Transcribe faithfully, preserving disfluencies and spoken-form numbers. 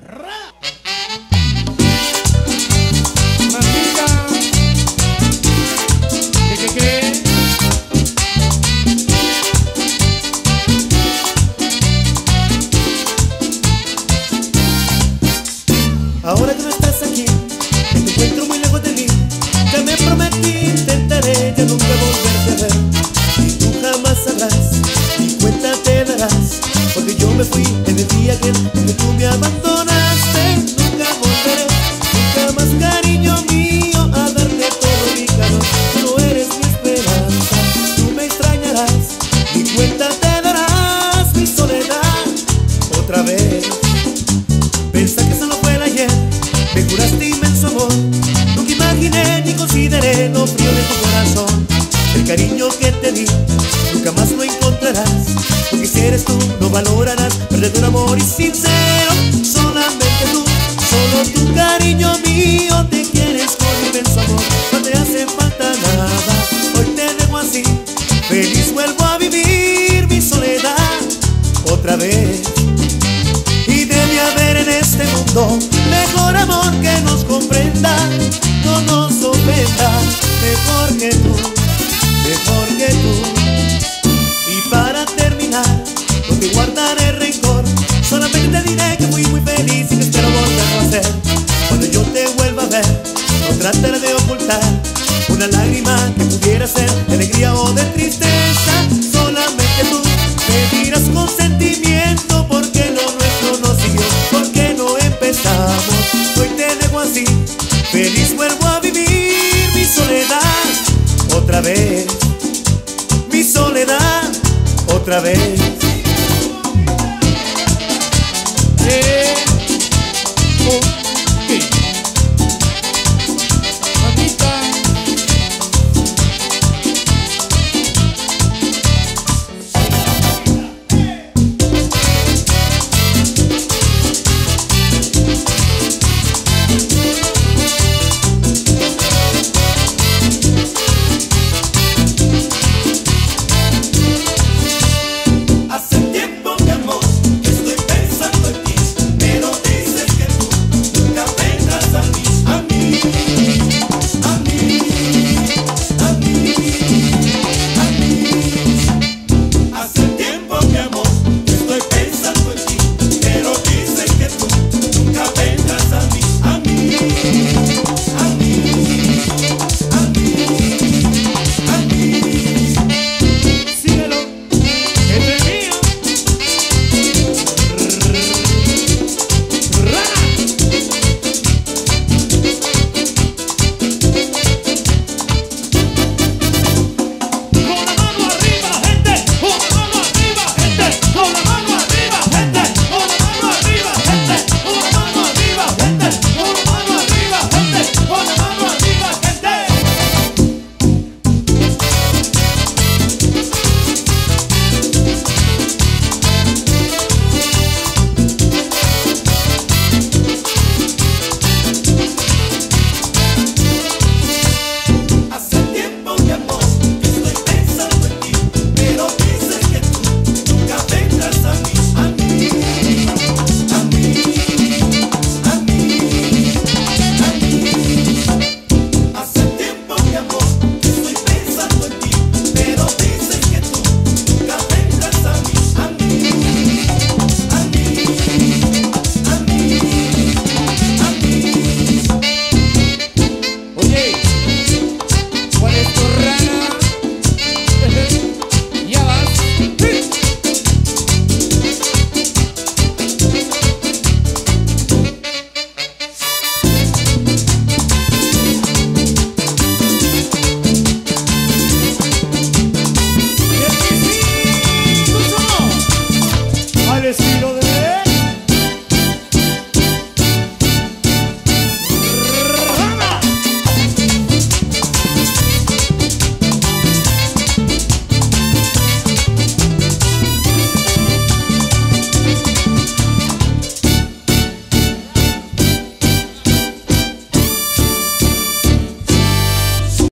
Mamita, ¿qué, qué, qué? Ahora que no estás aquí, que te encuentro muy lejos de mí, ya me prometí, intentaré ya nunca volverte a ver. Y tú jamás sabrás, ni cuenta te darás, porque yo me fui en el día que, que tú me abandonaste. Nunca volveré, nunca más, cariño mío, a darte todo mi calor. Tú eres mi esperanza, tú me extrañarás, ni cuenta te darás, mi soledad, otra vez. Pensá que solo fue el ayer, me juraste inmenso amor. Nunca imaginé ni consideré lo frío de tu corazón. El cariño que te di, nunca más lo encontrarás, porque si eres tú, no valorarás perder un amor y sincero. Solamente tú, solo tu cariño mío, te quieres con inmenso amor. No te hace falta nada, hoy te dejo así, feliz vuelvo a vivir mi soledad otra vez. Y debe haber en este mundo mejor amor que nos comprenda, no nos ofenda, mejor que tú, mejor que tú. Y para terminar, no te guardaré rencor, solamente te diré que fui muy feliz y que espero volverlo a hacer. Cuando yo te vuelva a ver, no trataré de ocultar una lágrima que pudiera ser de alegría o de tristeza. Solamente tú me dirás con sentimiento por qué lo nuestro no siguió, por qué no empezamos. Hoy te dejo así, feliz vuelvo a vivir mi soledad otra vez, mi soledad otra vez.